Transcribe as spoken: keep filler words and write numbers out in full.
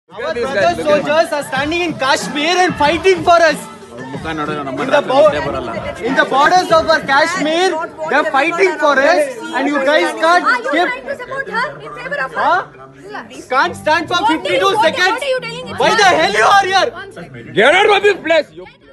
Our brother soldiers are standing in Kashmir and fighting for us. In the, in the borders of our Kashmir, they are fighting for us, and you guys can't give. Huh? Can't stand for fifty-two seconds. Why the hell you are here? Get out of this place.